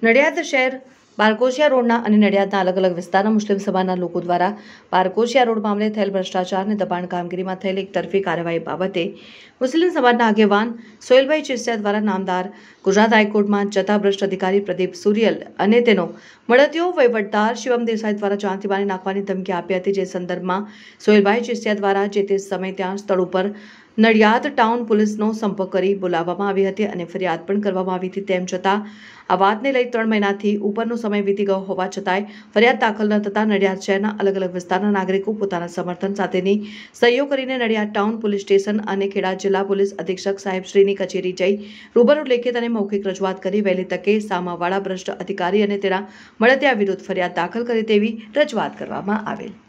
નડિયાદ શહેર બારકોશિયા રોડના અને નડિયાદના અલગ અલગ વિસ્તારના મુસ્લિમ સમાજના લોકો દ્વારા બારકોશિયા રોડ મામલે થયેલ ભ્રષ્ટાચાર અને દબાણ કામગીરીમાં થયેલ એકતરફી કાર્યવાહી બાબતે મુસ્લિમ સમાજના આગેવાન સોહેલભાઈ ચિસ્તિયા દ્વારા નામદાર ગુજરાત હાઈકોર્ટમાં જતા ભ્રષ્ટ અધિકારી પ્રદીપ સુરિયલ અને તેનો મળતિયો વહીવટદાર શિવમ દેસાઈ દ્વારા જાનથી મારી નાખવાની ધમકી આપી હતી, જે સંદર્ભમાં સોહેલભાઈ ચિસ્તિયા દ્વારા જે તે સમય ત્યાં સ્થળ ઉપર નડિયાદ ટાઉન પોલીસનો સંપર્ક કરી બોલાવવામાં આવી હતી અને ફરિયાદ પણ કરવામાં આવી હતી। તેમ છતાં આ વાતને લઈ 3 મહિનાથી ઉપરનો સમય વીતી ગયો હોવા છતાંય ફરિયાદ દાખલ ન થતાં નડિયાદ શહેરના અલગ અલગ વિસ્તારના નાગરિકો પોતાના સમર્થન સાથેની સહીઓ કરીને નડિયાદ ટાઉન પોલીસ સ્ટેશન અને ખેડા જિલ્લા પોલીસ અધિક્ષક સાહેબશ્રીની કચેરી જઈ રૂબરૂ લેખિત અને મૌખિક રજૂઆત કરી વહેલી તકે સામાવાળા ભ્રષ્ટ અધિકારી અને તેના મળતિયા વિરુદ્ધ ફરિયાદ દાખલ કરી તેવી રજૂઆત કરવામાં આવેલ।